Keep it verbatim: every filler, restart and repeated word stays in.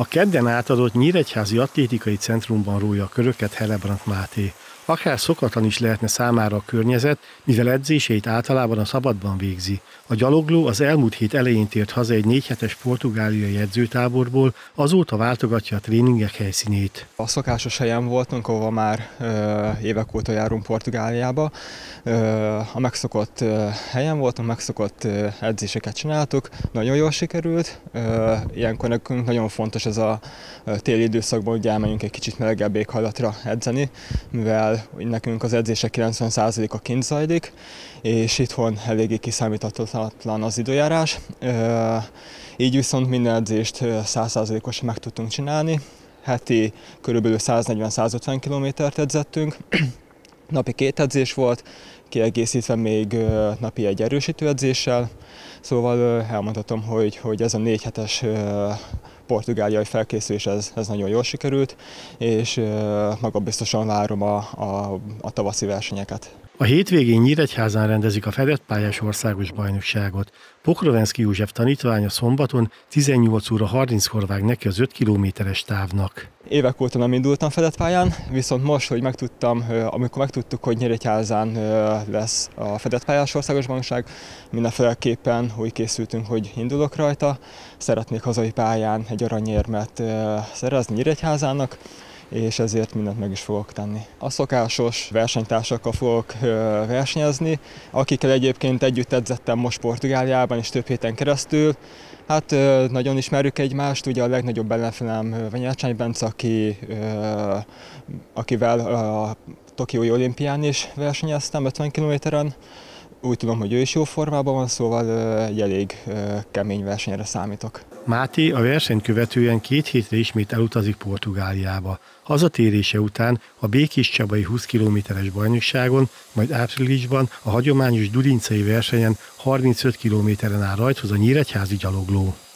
A kedden átadott Nyíregyházi Atlétikai Centrumban rója a köröket Hellebrandt Máté. Akár szokatlan is lehetne számára a környezet, mivel edzéseit általában a szabadban végzi. A gyalogló az elmúlt hét elején tért haza egy négy hetes portugáliai edzőtáborból, azóta váltogatja a tréningek helyszínét. A szokásos helyen voltunk, ahova már ö, évek óta járunk Portugáliába. Ö, a megszokott ö, helyen voltunk, megszokott ö, edzéseket csináltuk, nagyon jól sikerült. Ö, ilyenkor nekünk nagyon fontos ez a téli időszakban, hogy elmenjünk egy kicsit melegebb éghajlatra edzeni, mivel nekünk az edzések kilencven százaléka kint zajlik, és itthon eléggé kiszámíthatatlan az időjárás. Így viszont minden edzést száz százalékosan meg tudtunk csinálni. Heti körülbelül száznegyven-százötven kilométert edzettünk. Napi két edzés volt, kiegészítve még napi egy erősítő edzéssel. Szóval elmondhatom, hogy, hogy ez a négy hetes portugáliai felkészülés ez, ez nagyon jól sikerült, és magabiztosan várom a, a, a tavaszi versenyeket. A hétvégén Nyíregyházán rendezik a fedett pályás országos bajnokságot. Pokrovenszky József tanítványa szombaton tizennyolc óra harminckor vág neki az öt kilométeres távnak. Évek óta nem indultam fedett pályán, viszont most, hogy megtudtam, amikor megtudtuk, hogy Nyíregyházán lesz a fedett pályás országos bajnokság, mindenféleképpen úgy készültünk, hogy indulok rajta. Szeretnék hazai pályán egy aranyérmet szerezni Nyíregyházának, és ezért mindent meg is fogok tenni. A szokásos versenytársakkal fogok versenyezni, akikkel egyébként együtt edzettem most Portugáliában és több héten keresztül. Hát nagyon ismerjük egymást, ugye a legnagyobb ellenfelem Venyácsány Bence, aki, akivel a Tokiói olimpián is versenyeztem ötven kilométeren. Úgy tudom, hogy ő is jó formában van, szóval egy elég kemény versenyre számítok. Máté a versenyt követően két hétre ismét elutazik Portugáliába. Hazatérése után a Békéscsabai húsz kilométeres bajnokságon, majd áprilisban a hagyományos durincai versenyen harmincöt kilométeren áll rajthoz a nyíregyházi gyalogló.